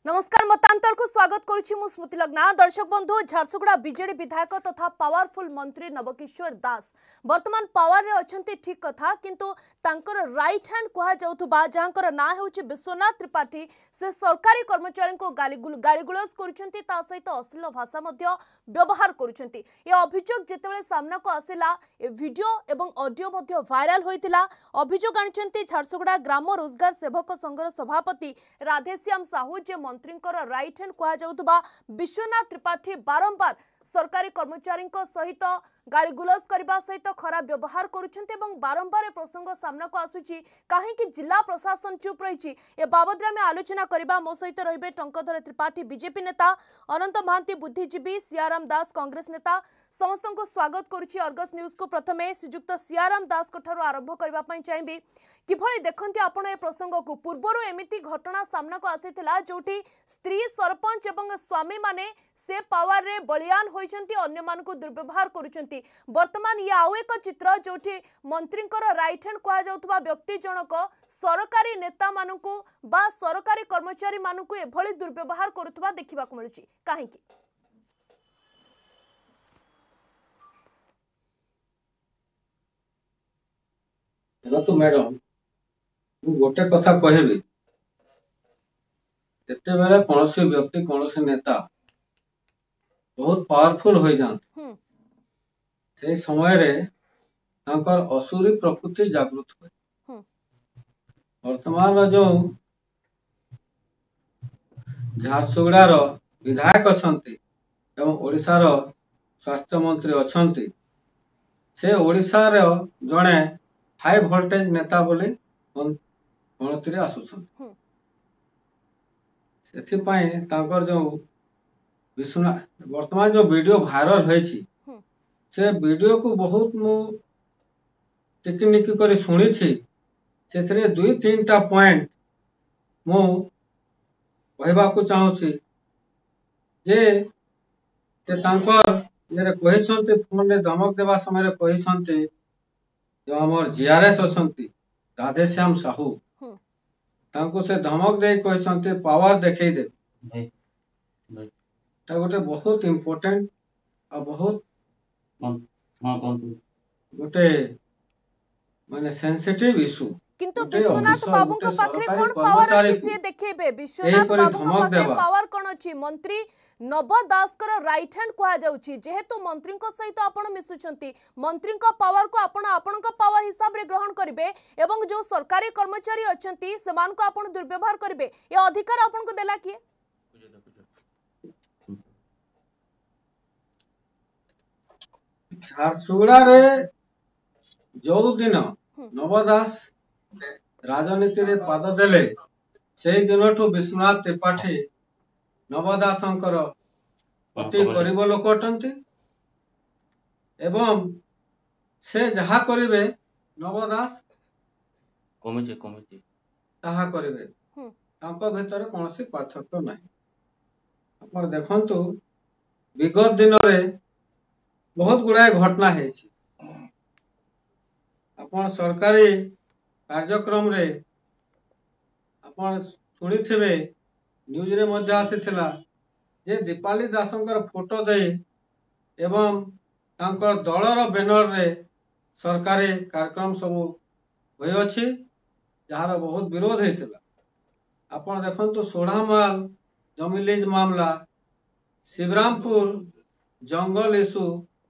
नमस्कार मतांतर को स्वागत करुछि मु स्मृति लग्ना। दर्शक बंधु, झारसुगुड़ा बीजेडी विधायक तथा पावरफुल मंत्री नवकिशोर दास वर्तमान पावर रे अछंती ठीक कथा, किंतु तांकर राइट हैंड कहा जाउथबा जहांकर ना हेउछि विश्वनाथ त्रिपाठी से सरकारी कर्मचारी को गालीगुलज करुछंती, ता सहित अश्लील भाषा मध्य व्यवहार करुछंती। ये अभियोग जेतेबेले सामना को आसिला ए वीडियो एवं ऑडियो मध्य वायरल होइतिला। अभियोग आनिछंती झारसुगुड़ा ग्राम रोजगार सेवक संघर सभापति राधेश्याम साहू, जे मंत्री राइट हैंड कहा जाउथबा विश्वनाथ त्रिपाठी बारंबार सरकारी कर्मचारी सहित गालीगुलज करने सहित खराब व्यवहार करुछंते एवं बारंबार प्रसंग सामना को आसुची। कहीं जिला प्रशासन चुप रही ए बाबद में आलोचना करबा मो सहित रहिबे टंकधर त्रिपाठी बीजेपी नेता, अनंत महांती बुद्धिजीवी, सियाराम दास कांग्रेस नेता। समस्त को स्वागत करुछि अर्गस न्यूज को। प्रथमे श्रीजुक्त सियाराम दास को आरंभ करने चाहिए किभली देखते आपण ए प्रसंग को। पूर्वर एमिति घटना सामना को आसीथिला जोठी स्त्री सरपंच एवं स्वामी माने से पावर रे बलियान होइचंती, अन्य मानकु दुर्व्यवहार करुचंती। वर्तमान ये आउ एक चित्र जोठी मंत्रींकर राइट हैंड कहा जाउथबा व्यक्ति जनक सरकारी नेता मानकु बा सरकारी कर्मचारी मानकु एभली दुर्व्यवहार करुथबा देखिबा को मिलुची। काहेकि तो मैडम गोटे कथा कहबी, जिते बेले कौन व्यक्ति कौन नेता बहुत पावरफुल हो जाते से समय रे तांकर असुरी प्रकृति जागृत हुए। वर्तमान जो झारसुगुड़ार विधायक अच्छी एवं ओडिशार स्वास्थ्य मंत्री अच्छी, से ओडिशार जड़े हाई वोल्टेज नेता बोली गणति आसुछन। सेथिपाई तांकर जो विश्वनाथ वर्तमान जो वीडियो वायरल होइछि, से वीडियो को बहुत मु टिकनिक करी सुनी छी। सेथरे दुई तीनटा पॉइंट मु कहबा को चाहूछि जे तांकर ये कहिसंते फोन रे धमक देवा समय रे कहिसंते जो हमर जीआरएस अछंती राधेश्याम साहू, तांको से धमक दे कहिसंते पावर देखै दे। ता गोटे बहुत इम्पोर्टेंट आ बहुत गोटे माने सेंसिटिव इशू। किंतु विश्वनाथ बाबू को पाखरे कोन पावर अछि से देखेबे। विश्वनाथ बाबू को पाखरे पावर कोन अछि? मंत्री नव दास कर राइट हैंड कहा जाउछि, जेहेतु मंत्री को सहित आपण मिसुछंती, मंत्री को पावर को आपण को पावर हिसाब रे ग्रहण करिवे एवं जो सरकारी कर्मचारी अछंती समान को आपण दुर्व्यवहार करिवे, ये अधिकार आपण को देला किए? झारसुगुड़ा रे जो दिन नवदास राजनीति रे पाद देले, से दिनठू विश्वनाथ त्रिपाठी नवदासंकर अति गरीब लोक अटंती एवं से जहा करिवे नवदास ताहा करिवे, तांको भितर कोनोसी पार्थक्य नाही। आपण देखंतु विगत दिन रे बहुत गुड़ाए घटना है। आपण सरकारी कार्यक्रम रे आपण सुनी थिबे, न्यूज रे मध्य आसीथिला जे दीपाली दासंकर फोटो दे एवं तांकर दलर बैनर रे सरकारी कार्यक्रम सब होय अछि, जहार बहुत विरोध हेतिला। आपण देखंतु सोढ़ामाल जमी लीज मामला, शिवरामपुर जंगल इशू,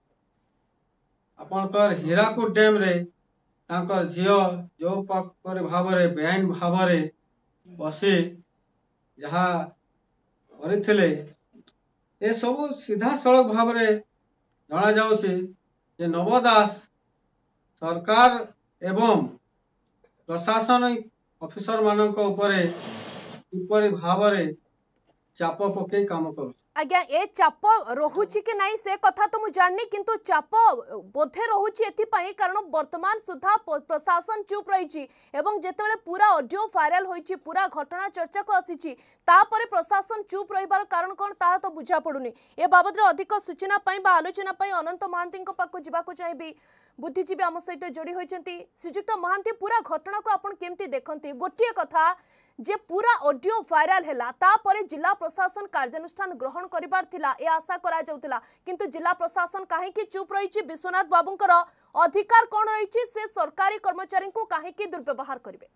आपणकर हीराकुद डैम रे तांकर झियो जो पर भाव रे बेआईन भाव रे बसी जहा करथिले, ए सब सीधा सड़क भाव रे जना जाउछि जे नवदास सरकार एवं प्रशासनिक ऑफिसर मानक ऊपर किपरि भाव रे चाप पके काम करू। आज्ञा ए चाप रहुची कि नहीं से कथा तो मु जाननी, किंतु चाप बोधे रहुची एथिपाई कारण वर्तमान सुधा प्रशासन चुप रही एवं जेतेबेले पूरा ऑडियो वायरल होईची, पूरा घटना चर्चा को आसीची, तापरे प्रशासन चुप रहिबार कारण कोन ता तो बुझा पडुनी। ए बाबद रे अधिक सूचना पाई बा आलोचना पाई अनंत महांती को पाको जिबा को चाहिबी। बुद्धिजीवी आम सहित जोड़ी होती। श्रीजुक्त महांती, पूरा घटना को आपण केमती देखंती? गोटिए कथा जे पूरा ऑडियो वायरल हैला तापरे जिला प्रशासन कार्यानुष्ठान ग्रहण करिबार थिला ए आशा करा जाउतिला किंतु जिला प्रशासन काहे कि चुप रहिछि विश्वनाथ बाबूंकर अधिकार कोन रहिछि से सरकारी कर्मचारी को काहे कि दुर्व्यवहार करिवे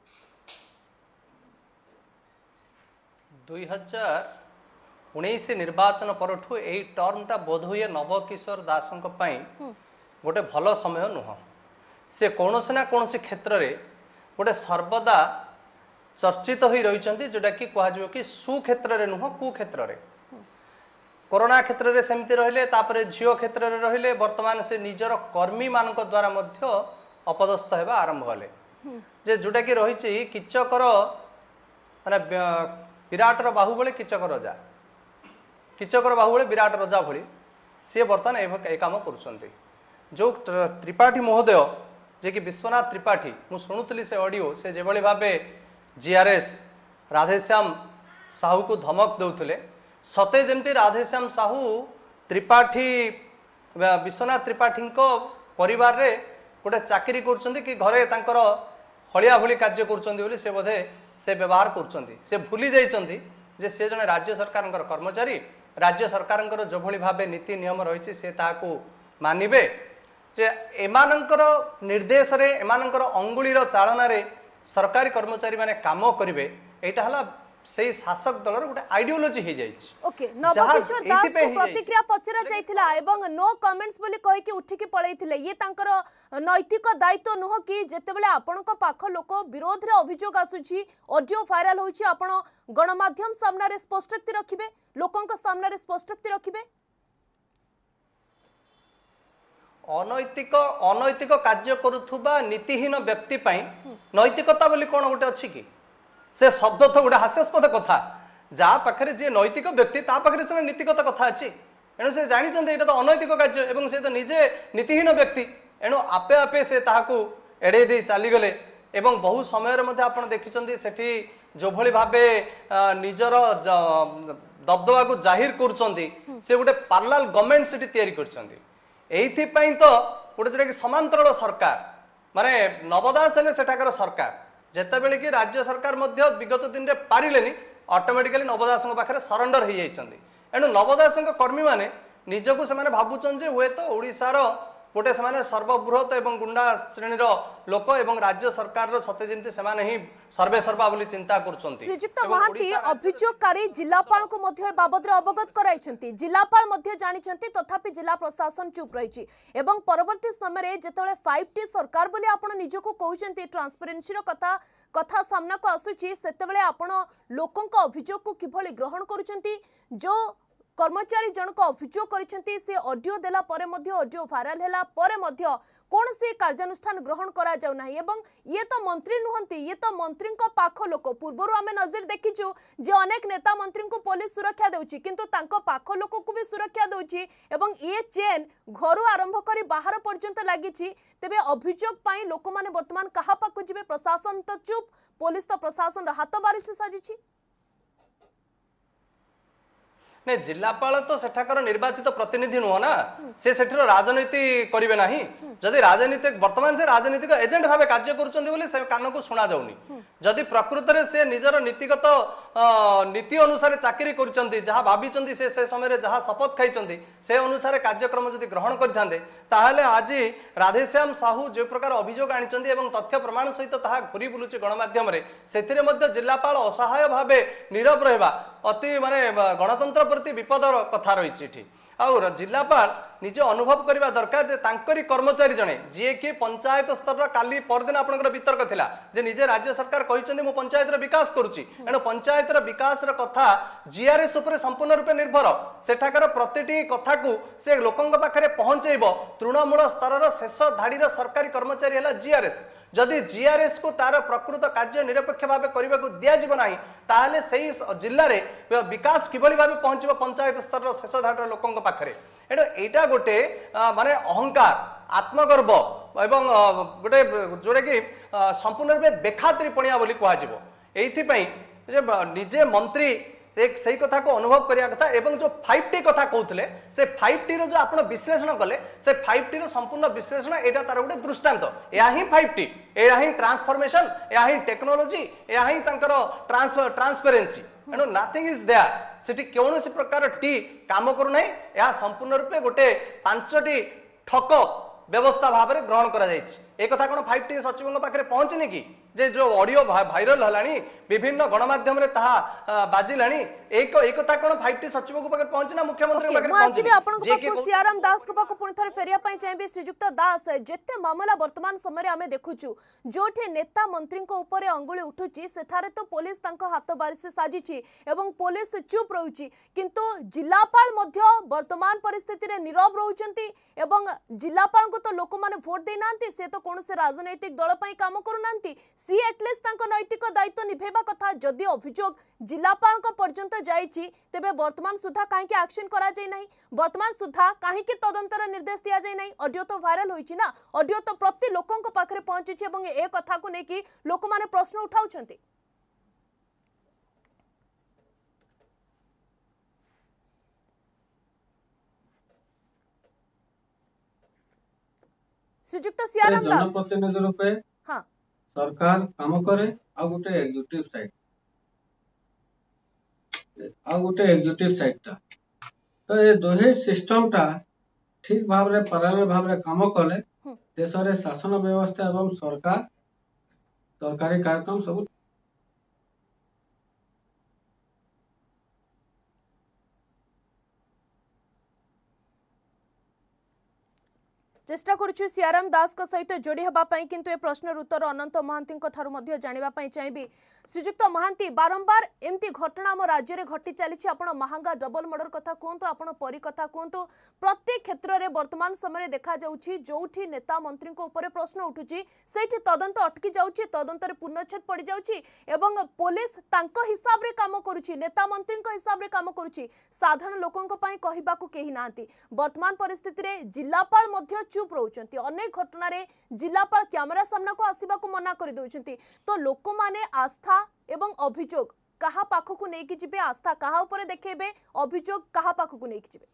2019 निर्वाचन परठू एई टर्मटा बोध हुए नवकिशोर दासंक पई गोटे भल समय नुह से कौनसी ना कौनसी क्षेत्र में गोटे सर्वदा चर्चित हो रही जोटा कि कह कि सुक्षेत्र में नुह कुक्षेत्र में कोरोना क्षेत्र में सेमती रहिले झील क्षेत्र में रहिले वर्तमान से निजर कर्मी मान द्वारा मध्य अपदस्थ होगा आरंभ कले जे जोटा कि रही किचकर माने विराटर बाहुबली किचकर रजा किचकर बाहुबली विराट रजा भली सी बर्तमान ए काम कर जो त्रिपाठी महोदय जे कि विश्वनाथ त्रिपाठी मु शुणुली से ऑडियो से जो भाव जीआरएस राधेश्याम साहू को धमक दौले सते जमती राधेश्याम साहू त्रिपाठी विश्वनाथ त्रिपाठी परिवार रे गोटे चाकरी कर घरे तांकर हलिया भली कार्य कर से बोधे से व्यवहार कर भूली जाइछन्ति जे से जने राज्य सरकार कर्मचारी राज्य सरकार जो भली भाव नीति नियम रही से ताकू मानिबे जे एमानंकर निर्देश रे एमानंकर अंगुलीर चालन रे सरकारी कर्मचारी माने काम करिवे एटा हला सेही शासक दलर गोटे आइडियोलॉजी हे जाइछि ओके नवकिशोर दास को प्रतिक्रिया पचरा जाइथिला एवं नो कमेंट्स बोली कहि कि उठी कि पळैथिले ये तांकर नैतिक दायित्व नुह कि जेतेबेले आपनक पाख लोक विरोध रे अभियोग आसुछि ऑडियो वायरल होछि आपण गणमाध्यम सामना रे स्पष्टोक्ति रखिबे लोकंक सामना रे स्पष्टोक्ति रखिबे अनैतिक कार्य करुथुबा नीतिहीन व्यक्ति पई नैतिकता बोली कोन गोटे अछि कि से शब्द तो गोटे हास्यास्पद कथा जहाँ पाखे जे नैतिक व्यक्ति ता पाखे से नीतिगत कथा अच्छी एणु से जानी ये तो अनैतिक कार्य एवं से तो निजे नीतिहीन व्यक्ति एणु आपे आपे से ताहाकू एड़े दे चलीगले एवं बहु समय आप देखिं सेठी जो भली भावे निजर दबदबा को जाहिर कर से गोटे पार्लाल गवर्नमेंट से तैयारी कर तो गोटे जोटा कि समांतरल सरकार माने नवदास हेले सेठाकर सरकार जेतेबेले कि राज्य सरकार मध्य विगत दिन में पारिलेनी ऑटोमेटिकली नवदास पाखे सरेंडर हो जाइछन्ति एणु नवदास कर्मी माने निजको से भावुन जे हुए तो ओडिशार गोटे से सर्वबृहत एवं गुंडा श्रेणी लोक एवं राज्य सरकार सते जमती से ही सर्वे सर्वा बोली चिंता करछन्ति श्रीजुक्त महांती अभियोगकारी जिलापाल को मध्य बाबद अवगत कराइछन्ति जिलापाल मध्य जानिछन्ति तथापि जिला प्रशासन चुप रहिछि एवं परवर्ती समय जेतेबेले 5T सरकार बोली आपण निजको कहउछन्ति ट्रांसपेरेंसी रो कथा सामना को आसुछि सेतेबेले आपण लोकंक अभियोग को किभली ग्रहण करूछन्ति जो कर्मचारी जनक अभियोग करिसेंति से ऑडियो देला परे मध्य ऑडियो वायरल हैला परे मध्य कौन से कार्यानुष्ठान ग्रहण करा जाउ नाही एवं ये तो मंत्री नुहंती ये तो मंत्री को पाख लोक पूर्वर आमे नजर देखिछु जे अनेक नेता मंत्री को पुलिस सुरक्षा देउची किंतु तांको पाख लोक को भी सुरक्षा देउची एवं ये चेन घरु आरंभ करी बाहर पर्यंत लागिछि तेबे अभियोग पाई लोक माने वर्तमान कहा पाकु जिवे प्रशासन तो चुप पुलिस तो प्रशासन हाथ बारिश साजिछि नहीं जिलापाल तो सेठाकर निर्वाचित प्रतिनिधि नुह ना से सेठर राजनीति करिवे नाही जदि राजनीति वर्तमान से राजनीतिक एजेंट भाव कार्य करुछन्ति बोली से कान को सुना जाउनी जदि प्रकृत रे से निजर नीतिगत नीति अनुसार चाकरी करुछन्ति जहा भाबिछन्ति से समय रे जहा शपथ खाइछन्ति से अनुसार कार्यक्रम जदि ग्रहण करथांते ताहले आज राधेश्याम साहू जो प्रकार अभियोग आनिछन्ति एवं तथ्य प्रमाण सहित ताहा घुरी बुलुछि गणमाध्यम रे सेथिरे मध्य जिलापाल असहाय भावे नीरव रहबा अति माने गणतंत्र प्रति विपदर कथा रही और जिलापाल निजे अनुभव करने दरकार जे तांकरी कर्मचारी जने जी कि पंचायत स्तर काली परदिन आपनकर वितर्क थिला जे निजे राज्य सरकार कहिसेंति मु पंचायत रो विकास करूची एनो पंचायत रो विकास रो कथा जीआरएस ऊपर संपूर्ण रूपे निर्भर सेठाकर प्रतिटी कथा को से लोकंक पाखरे पहुंचेइबो तृणमूल स्तर रो शेष धाड़ी रो सरकारी कर्मचारी हला जीआरएस जदि जीआरएस को तार प्रकृत कार्य निरपेक्ष भाव करने को दिज्व ना ताहले सही जिले में विकास किभली भाव पहुंचो पंचायत स्तर शेष धाड़ लोकों पाखे एटा गोटे माने अहंकार आत्मगर्व एवं गोटे जोटा कि संपूर्ण रूप बेखातिरी पणिया बोली कह निजे मंत्री एक सही कथा को अनुभव करिया कथा एवं जो 5T कथा कहउतले से 5T रो जो आपण विश्लेषण कले से 5T रो संपूर्ण विश्लेषण एटा तार गोटे दृष्टांत या ही 5T या ही ट्रांसफॉर्मेशन या ही टेक्नोलॉजी या ही तांकर ट्रांसपेरेंसी एनो नथिंग इज देयर सेठी कोनोसी प्रकार टी काम करू नै या संपूर्ण रूपे गोटे 5टी ठक व्यवस्था भाव में ग्रहण करा जायछि ए कथा कोन 5T सचिवଙ୍କ पाखरे पहुंचनी कि जे जो ऑडियो वायरल हलानी विभिन्न गणमाध्यम रे ताहा बाजिलानी एक कथा कोन 5T सचिवଙ୍କ पाखरे पहुंचना मुख्यमंत्री पाखरे पहुंचनी जे आपन सियाराम दास को पाखो पुनि थरे फेरिया पई चाहेबे श्रीजुक्त दास जेते मामला वर्तमान समय रे हमें देखुछु जोठी नेता मंत्री को ऊपर अंगुली उठुची सेठारे तो पुलिस तांको हाथ बारिश से साजिची एवं पुलिस चुप रहउची किंतु जिलापाल मध्य वर्तमान परिस्थिति रे नीरव रहउचंती एवं जिलापाल को तो लोक माने वोट दे नांती से तो कोन से राजनैतिक दल पई काम करू नांती सी एटलिस्ट तांको नैतिक दायित्व निभेबा कथा जदि अभियोग जिलापाल को पर्यंत जाईची तेबे वर्तमान सुधा काहे के एक्शन करा जाय नाही वर्तमान सुधा काहे के तदंतर निर्देश दिया जाय नाही ऑडियो तो वायरल होईची ना ऑडियो तो प्रति लोकन को पाखरे पहुंचीची एवं ए कथा को नेकी लोक माने प्रश्न उठाउछंती श्रीजुक्त सियाराम दास जनप्रतिनिधि रूपे हां सरकार काम करे आ गोटे एग्जीक्यूटिव साइड ता तो ये दोहे सिस्टम टा ठीक भाव रे पैरेलल भाव रे काम कले देश रे शासन व्यवस्था एवं सरकार सरकारी कार्यक्रम सब चेष्टा करुछु सियाराम दास को सहित जोड़ी हबा पई किंतु ए प्रश्न उत्तर अनंत महांती को ठारू मध्य जानिबा पई चाहिबी श्रीजुक्त महांती बारंबार एमती घटना हम राज्य रे घटी चली आपण महंगा डबल मर्डर कथा कहतु आपण परी कथा कहतु प्रत्येक क्षेत्र रे वर्तमान समय देखा जाउछि जोठी नेता मंत्री को ऊपर प्रश्न उठुछि सेठी तदंत अटकी जाउछि तदंत रे पूर्णच्छेद पड़ी जाउछि एवं पुलिस तांको हिसाब रे काम करूछि नेता मंत्री को हिसाब रे काम करूछि साधारण लोकन को पई कहिबा को केही नांती वर्तमान परिस्थिति रे जिलापाल मध्य चुप रहउछंती अनेक घटना रे जिलापाल कैमरा सामना को आसीबा को मना करि दउछंती तो लोक माने आस्था एवं अभियोग कहा पाखकु नेकी जिबे आस्था कहा ऊपर देखेबे अभियोग कहा पाखकु नेकी जिबे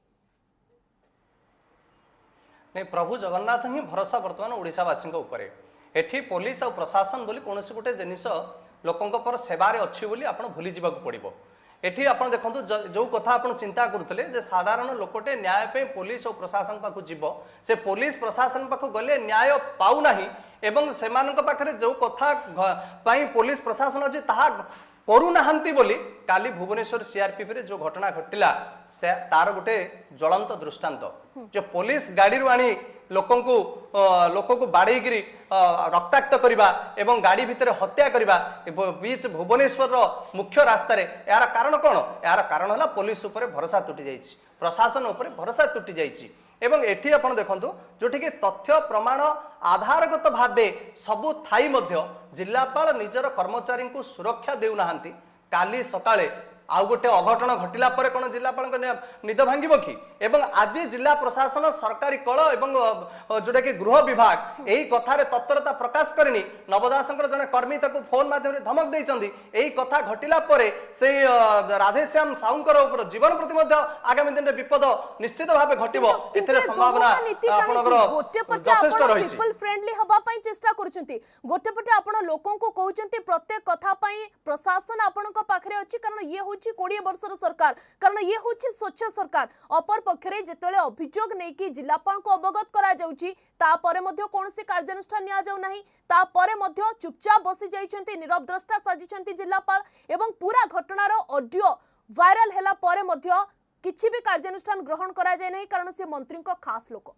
नहीं प्रभु जगन्नाथ ही भरोसा वर्तमान ओडिशावासी ऊपर एठी पुलिस और प्रशासन बोली कोनोसी गोटे जिनिस लोकंक पर सेवारे अच्छी बोली आपण भूली जीवाक पड़िबो एठी आपण देखंतु जो कथा आपण चिंता करूतले जे साधारण लोकटे न्याय पे पुलिस और प्रशासन पाखु जीवो से पुलिस प्रशासन पाखु गले न्याय पाउ नाही एवं सेमानक पाखरे जो कथा पई पुलिस प्रशासन अछि ताहा करू नाहंती बोली काली भुवनेश्वर सीआरपीएफ रे जो घटना घटिला से तार गोटे ज्वलंत दृष्टांत जो पुलिस गाड़ी रु आनी लोक को बाड़ेगिरी रक्ताक्त करवा एवं गाड़ी भितर हत्या करवा बीच भुवनेश्वर मुख्य रास्ता रे यार कारण कौन यार कारण है पुलिस उपर भरोसा तुटी जाइछि प्रशासन उपर भरोसा तुटी जाइछि एवं एठी आपण देखंतु जोठी के तथ्य प्रमाण आधारगत भाबे सबु थाई मध्य जिलापाल निजर कर्मचारी को सुरक्षा देउ नाहंती काली सकाळे आउ गोटे अघटन घटिला परे कोन जिलापाल निद भांगिबो कि एवं आज जिला प्रशासन सरकारी कल एवं जोटा कि गृह विभाग एही कथारे तत्परता प्रकाश करनी नवदासंकर जने कर्मी ताको फोन माध्यम धमक देइचंदी एही कथा घटिला परे से राधेश्याम साउंकर ऊपर जीवन प्रति मध्य आगामी दिन रे विपद निश्चित भाबे घटिबो एथिरे संभावना आपनकर यथेष्ट रहिछि पीपल फ्रेंडली हबा पई चेष्टा करूचंती गोटे पटे आपण लोकन को कहउचंती प्रत्येक कथा पई प्रशासन आपनक पाखरे अछि कारण ये 20 वर्षर सरकार कारण ये हूँ स्वच्छ सरकार अपर पक्षरे जेतेले अभियोग नहीं कि जिलापाल को अवगत करा जाउची तापरे मध्य कोनसी कार्यानुष्ठान निया जाउ नाही तापरे मध्य चुपचाप बसी जाइछंती नीरव द्रष्टा साजिछंती जिलापाल एवं पूरा घटनार ऑडियो वायरल हैला परे मध्य किछि भी कार्यानुष्ठान ग्रहण करा जाय नाही कारण से मंत्री को खास लोक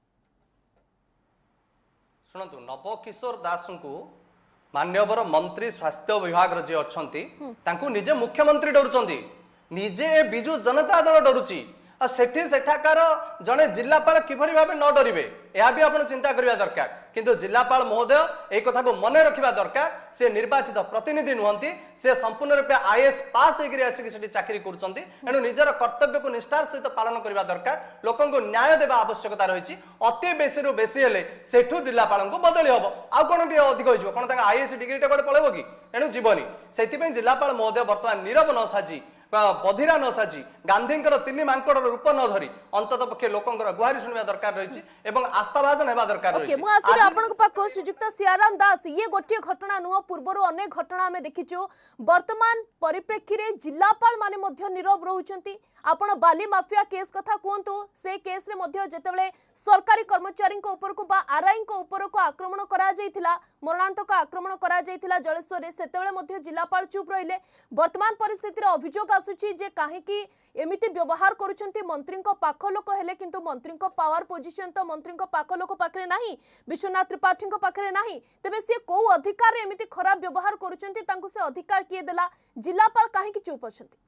सुनतु नव किशोर दास को मान्यवर मंत्री स्वास्थ्य विभाग जे अछंती तांकु निजे मुख्यमंत्री डरुचंती निजे बिजु जनता दल डरुची आ सेठी सेठाकार जने जिलापाल किभरी भाबे न डरिबे या भी आपण चिंता करिया दरकार किंतु जिलापाल महोदय ए कथा को मने रखिबा दरकार से निर्वाचित प्रतिनिधि नुहंती से संपूर्ण रूपे आईएएस पास होगिरी आसी सेठी चाकरी करूचंती एनु निजर कर्तव्य को निष्ठार सहित पालन करिबा दरकार लोकन को न्याय देबा आवश्यकता रहिछि अति बेसी रु बेसी हेले सेठु जिलापाल को बदली हबो आ कोन टी अधिक होइजो कोन ता आईएएस डिग्री टे पळेबो कि एनु जीवनी सेति पे जिलापाल महोदय वर्तमान नीरव न साजी बधिरा न साजी गांधी तीन मांकड़ रूप न धरी अंतत पक्षे लोकंर गुहारी शुणा दरकार रही एवं आस्थाभाजन होगा दरकार रही। श्रीजुक्त सियाराम दास ये गोटे घटना नुह पूर्वर अनेक घटना आम देखीचु वर्तमान परिप्रेक्षी रे जिलापाल माने मध्य नीरव रहउचंती। आपण बाली माफिया केस कथा कहतु से केस रे मध्य जेतेबेले सरकारी कर्मचारी ऊपर को बा आरआई ऊपर को आक्रमण करा जायतिला मरणांतक आक्रमण करा जायतिला जलेश्वर रे सेतेबेले मध्य जिलापाल चुप रहिले। वर्तमान परिस्थिति रे अभियोग आसुची जे काहे की एमिति व्यवहार करूचंती मंत्री को पाख लोक हेले किंतु मंत्री को पावर पोजिशन तो मंत्री को पाख लोक पाखरे नाही विश्वनाथ त्रिपाठी को पाखरे नाही तबे से को अधिकार रे एमिति खराब व्यवहार करूचंती तांको से अधिकार किए देला जिलापाल काहे की चुप अछंती।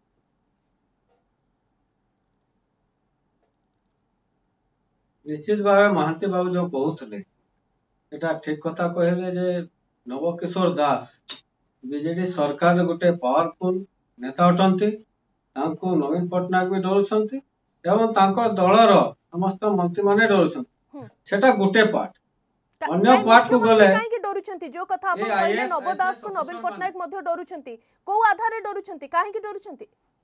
निश्चित भाव महांती बाबू जो कहते एटा ठीक कथा कहले जे नवकिशोर दास बीजेडी सरकार गोटे पावरफुल नेता अटंती तांको नवीन पटनायक भी डरुछंती एवं तांको दलर समस्त मंत्री माने डरुछंती सेटा गोटे पार्ट अन्य पार्ट को गले काहे की डरुछंती जो कथा आपण कहले नव दास को नवीन पटनायक मध्ये डरुछंती को आधार रे डरुछंती काहे की डरुछंती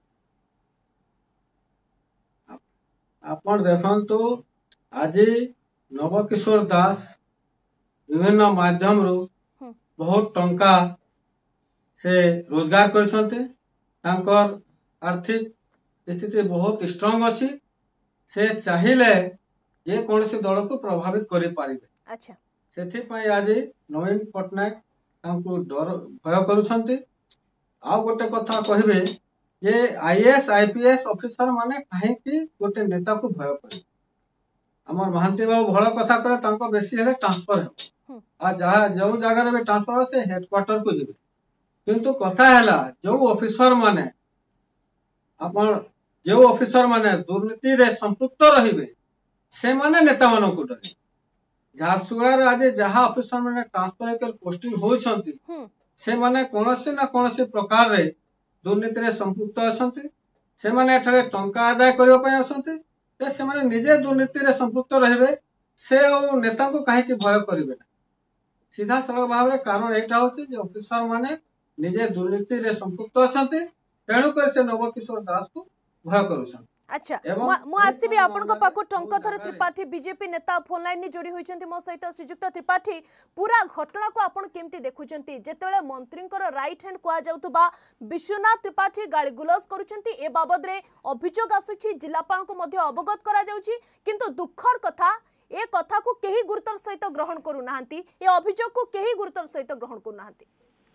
आपण देखंतु आज नवकिशोर दास विभिन्न माध्यम रो बहुत टंका से रोजगार करछंते तांकर आर्थिक स्थिति बहुत स्ट्रांग अछि से चाहिले जे कोनसे दल को प्रभावित करि पारिबे। अच्छा सेथि पई आज नवीन पटनायक तांको डर भय करूछंते। आ गोटे कथा कहबे जे आईएएस आईपीएस ऑफिसर माने काहे कि गोटे नेता को भय करे हमर महांती बाबू भल कथा करे तांको बेसी हेले ट्रांसफर हो आ जहा जो जगह रे ट्रांसफर हो से हेडक्वार्टर को जिबे किंतु कथा हैला जो ऑफिसर माने आपण जो ऑफिसर माने दुर्नीति रे संपृक्त रहिबे से माने नेता मानन को डरे झारसुगुड़ा रे आज जहा ऑफिसर माने ट्रांसफर कर पोस्टिंग होछंती से माने कोनोसी ना कोनोसी प्रकार रे दुर्नीति रे संपृक्त अछंती से माने एठारे टंका आदाय करियो पय अछंती से माने निजे दुर्नीति रे संपृक्त रहिबे से नेता को काहे कि भय करिवे सीधा सरल भाव रे कारण एटा होछि जे ऑफिसर माने निजे दुर्नीति रे संपृक्त अछंती तेणु कर से नवकिशोर दास को भय करूछन। अच्छा मु आसीबी आपन को पाको टंकधर त्रिपाठी बीजेपी नेता फोन लाइन नि जोड़ी होइछंती मो सहित श्रीजुक्त त्रिपाठी पूरा घटना को आपन केमती देखुछंती जेतेले मंत्रींकर राइट हैंड कुआ जाउतबा विश्वनाथ त्रिपाठी गाली गुलस करूछंती ए बाबद रे अभियोग आसुची जिलापाल को मध्य अवगत करा जाउची किंतु दुखर कथा ए कथा को केही गुरुतर सहित ग्रहण करू नाहंती ए अभियोग को केही गुरुतर सहित ग्रहण करू नाहंती।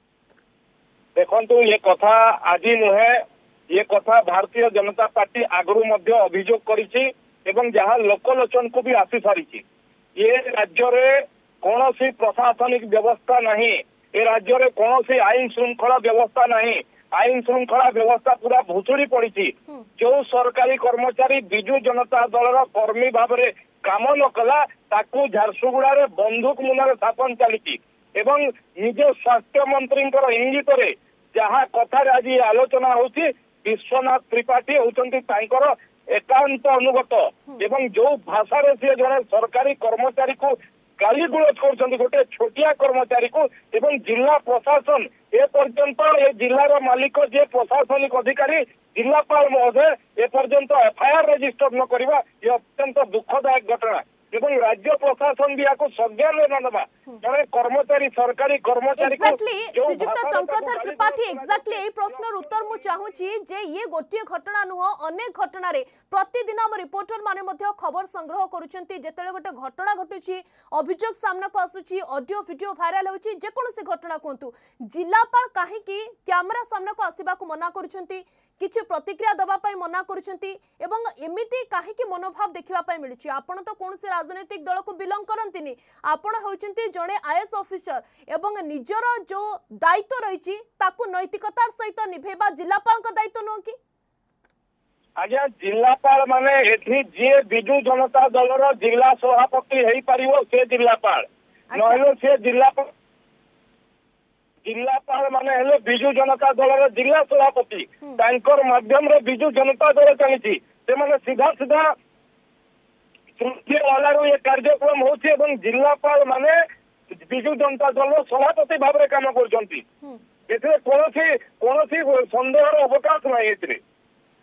देखंतु ये कथा आजि नुहे ये कथा भारतीय जनता पार्टी आगरू मध्य अभियोग करिछि एवं जहाँ लोकलोचन को भी आसी सारी ये राज्य रे कौनसी प्रशासनिक व्यवस्था नहीं ए राज्य रे कौनसी आईन श्रृंखला व्यवस्था नहीं आईन श्रृंखला व्यवस्था पूरा भुसुड़ी पड़ी जो सरकारी कर्मचारी बिजु जनता दल कर्मी भाव में काम न कला ताकू झारसुगुड़ा रे बंदूक मुनारे स्थापन चली एवं निज स्वास्थ्य मंत्री इंगित रे जहाँ कथा आज आलोचना होती विश्वनाथ त्रिपाठी होती एकांत अनुगत एवं जो भाषा रे से जड़े सरकारी कर्मचारी को गाली गुलज कर गोटे छोटिया कर्मचारी को एवं जिला प्रशासन ए पर्यंत ए जिलार मालिक जे प्रशासनिक अधिकारी जिलापाल महोदय ए पर्यंत एफआईआर रजिस्टर न करवा ये अत्यंत दुखदायक घटना एवं राज्य प्रशासन भी आपको संज्ञान न देवा जड़े कर्मचारी सरकारी कर्मचारी श्रीजुक्त टंकधर त्रिपाठी एक्जाक्टली ए प्रश्नर उत्तर मु चाहूची जे ये गोटे घटना नुह अनेक घटना रे प्रतिदिन हम रिपोर्टर माने मध्य खबर संग्रह करूचंती जेतेले गोटे घटना घटुची अभियोग सामना को आसुची ऑडियो वीडियो वायरल होची जे कोनसी घटना कोंतु जिलापाल काहे की कैमरा सामना को आसीबा को मना करूचंती किछि प्रतिक्रिया दबा पाई मना करूचंती एवं एमिति काहे की मनोभाव देखिबा पाई मिलुची आपण तो कोनसी राजनीतिक दल को बिलोंग करंतिनी आपण होचंती जणे आईएएस ऑफिसर एवं निजर जो दायित्व रहिची ताकू नैतिकतार सहित निभेबा जिलापाल का दायित्व न कि आज्ञा जिलापाल माने एथि जे बिजु जनता दलर जिला सभापति हेई परिवो से जिलापाल नहले से जिलापाल माने हेले बिजु जनता दलर जिला सभापति तांकर माध्यम रे बिजु जनता दल चलीची से माने सीधा सीधा तृतीय वाला रो ये कार्यक्रम होची एवं जिलापाल माने बिजु जनता दल सभापति भाव रे काम करछंती एथे कोनोसी संदेहर अवकाश नै एथे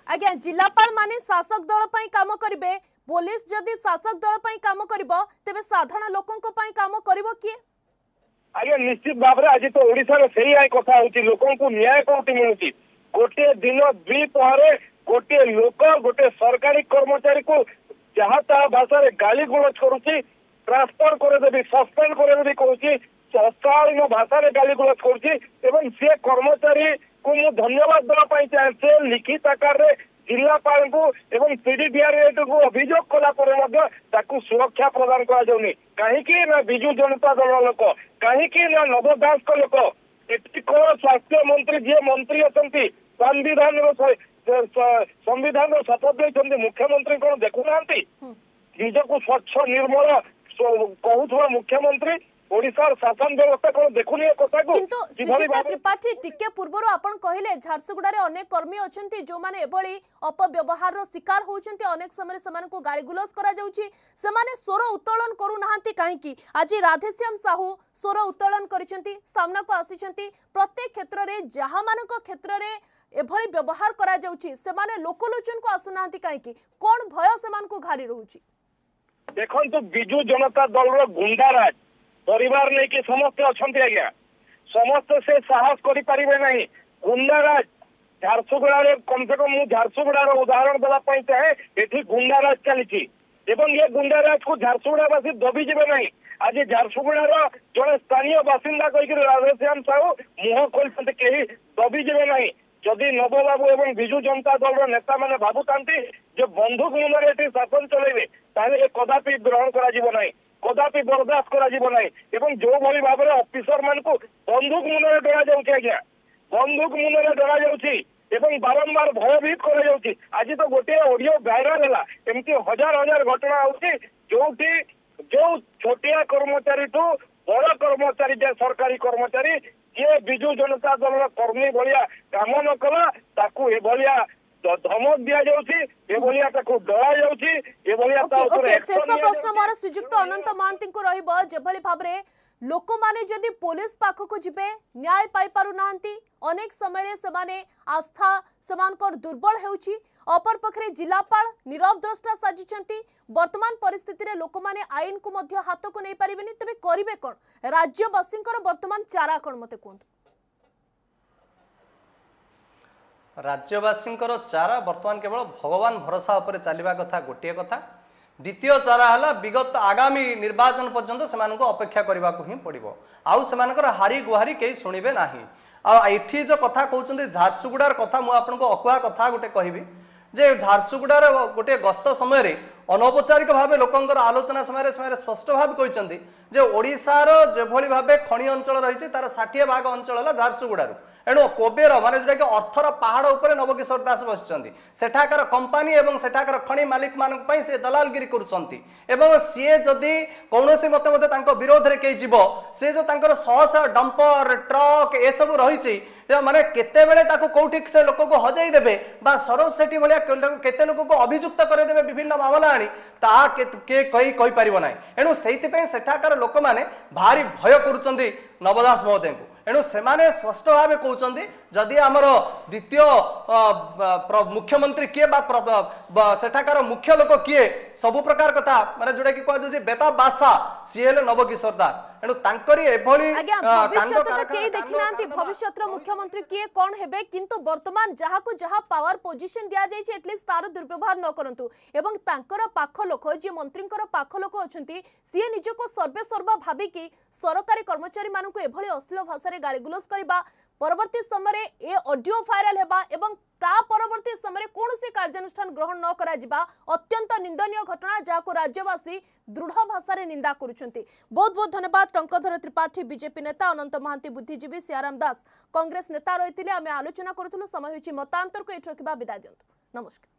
आज्ञा जिलापाल माने शासक दल पई काम करिवे पुलिस जदि शासक दल पई काम करिवो तेबे साधारण लोकन को पई काम करिवो किए आज्ञा निश्चित भाव में आज तो ओडिशा रे सेही आइ कथा होची लोकन को न्याय कोठी मिलुची गोटे दिन द्वि पहरे गोटे लोक गोटे सरकारी कर्मचारी को जहाँ ता भाषा रे गाली गुलज करूची ट्रांसफर करे देबी सस्पेंड करे देबी कहूची अशालीन भाषा रे गाली गुलज करूची एवं से कर्मचारी को मु धन्यवाद देवा पई चाहे से लिखित आकार रे जिलापाल को एवं पीडीडीआर को अभियोग कला पर मध्य ताकू सुरक्षा प्रदान करा जाउनी काहे कि ना बिजू जनता दल लोक काहे कि ना नव दास को लोक एति को स्वास्थ्य मंत्री जे मंत्री अछंती संविधान शपथ देते मुख्यमंत्री कौन देखु ना निजक स्वच्छ निर्मल कहूथुवा मुख्यमंत्री ओडिशार शासन व्यवस्था कौन देखुनी कथा को किंतु सुचित्रा त्रिपाठी टिके पूर्वरु आपण कहिले झारसुगुडा रे अनेक कर्मी अछंती जो माने एभली अपव्यवहार रो शिकार होउछंती अनेक समय समान को गाली गुलस करा जाउची सेमाने स्वर उत्तोलन करू नाहंती काहे की आज राधेश्याम साहू स्वर उत्तोलन करिसंती सामना को आसीचंती प्रत्येक क्षेत्र रे जहा मानक क्षेत्र रे एभली व्यवहार करा जाउची सेमाने लोकलोचन को आसु नाहंती काहे की कोन भय सेमान को घारी रहउची देखन तो बिजू जनता दल रो गुंडाराज परिवार नहीं कि समस्त अच्छा आज्ञा समस्त से साहस करि परिबे नहीं गुंडाराज झारसुगुड़ा कम से कम झारसुगुड़ार उदाहरण देवाई चाहे ये गुंडाराज चली ये गुंडाराज को झारसुगुड़ावासी दबी जीवे नहीं आज झारसुगुड़ार जड़े स्थानीय बासिंदा कहीकि राधेश्याम साहू मुह खोलते कहीं दबी जीवे नहीं जदि नवबाबू एवं बिजू जनता दल नेता मैंने भावुता बंधुक मुନରେ एटी शासन चलेबे ताले कदापि ग्रहण करा नहीं कदापि बर्दास्त करा नहीं एवं जो भली भाव में ऑफिसर मान को बंधुक मुନରେ डरा जाउछि आज्ञा बंधुक मुନରେ डरा जाउछि एवं बारंबार भयभीत करा जाउछि आज तो गोटे ऑडियो वायरल हैला एमती हजार हजार घटना होछि जोठी जो छोटिया कर्मचारी ठू बड़ कर्मचारी जे सरकारी कर्मचारी ये बिजू जनता दल कर्मी भलिया काम न कला ताकू ए भलिया धमक दिया जाउछि ए भलिया ताकू डरा जाउछि ए भलिया ता ऊपर शेष प्रश्न मोर श्रीजुक्त अनंत महांती को रहिबो जेभली भाबरे लोक माने जदि पुलिस पाख को जिबे न्याय पाई पारु नांती अनेक समय रे समाने आस्था समानकर दुर्बल हेउछि अपर पखरे जिलापाल नीरव द्रष्टा साजिचंती वर्तमान परिस्थिति रे लोक माने आईन को मध्य हाथ को नै परिबेनी तबे करिवे कोन राज्यवासींकर वर्तमान चारा कोन मते कोन राज्यवासींकर चारा वर्तमान केवल भगवान भरोसा उपरे चलवा कथा गोटे कथा द्वितीय चारा है विगत आगामी निर्वाचन पर्यंत से अपेक्षा करने को ही पड़ो आउ से हारी गुहारी कहीं शुणे ना आठी जो कथा कहते झारसुगुड़ार कथा मुझे अकुआ कथा गोटे कहबी जे झारसुगुड़ार गोटे गस्त समय अनौपचारिक भाव लोकंर आलोचना समय स्पष्ट भाव कहते जे ओडिशार जेभली भाव खनि अंचल रही तार 60% अंचल है झारसुगुड़ारू एणु कोबेर माने जोटा कि अर्थर पहाड़ उपरे नवकिशोर दास बसिचंती सेठाकर कंपानी एवं सेठाकर खनि मालिक मानक पई से दलालगिरी करूचंती एवं सीए जदि कौनसी मत मते तांको विरोध रे के जीवो से जो तांकर सहसा डंपर ट्रक ए सब रहिछि माने केते बेले ताको कोठी से लोक को हजाई देबे बा सरोज सेठी भलिया केते लोक को अभियुक्त करे देबे विभिन्न मामला आनी ता के कहि परिबो नाही एणु सेहिति पई सेठाकर लोक माने भारी भय करूचंती नवदास महोदय को एणु सेमाने स्पष्ट भाव कहते जदि आमर द्वितीय मुख्यमंत्री किए सेठाकार मुख्य लोक किए सबु प्रकार कथा माने जोटा कि कह जे बेता बासा सीएल नवकिशोर दास एणु तांकरी एभली भविष्यत मुख्यमंत्री किए कौन हेबे किंतु वर्तमान जहा को जहा पावर पोजीशन दिया जाय छै एटलीस्ट तार दुर्व्यवहार न करंतु एवं तांकर पाख लोक जे मंत्रींकर पाख लोक अछंती सीए निजको सर्वे सर्वा भाबी कि सरकारी कर्मचारी मानकु एभली अश्लील भाषा गाड़ी गुलस करबा परवर्ती समय ए ऑडियो वायरल हेबा एवं ता परवर्ती समय कौन से कार्यानुष्ठान ग्रहण न करा जिबा अत्यंत निंदनीय घटना जाको राज्यवासी दृढ़ भाषा रे निंदा करुछंती। बहुत बहुत धन्यवाद टंकधर त्रिपाठी बीजेपी नेता अनंत महांती बुद्धिजीवी सियाराम दास कांग्रेस नेता रहितिले आमे आलोचना करथुलु समय होछि मतांतर को एठ रखिबा विदाय दियंतु नमस्कार।